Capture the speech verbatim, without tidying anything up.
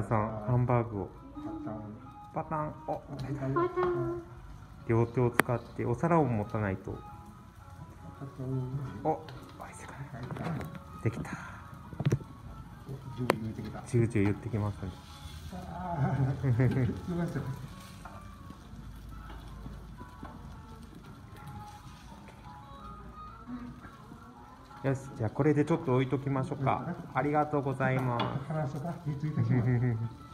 さんハンバーグをパタン、お両手を使ってお皿を持たないと。お、できた。ジュージュー言ってきますね。よし、じゃあこれでちょっと置いときましょうか。ありがとうございます。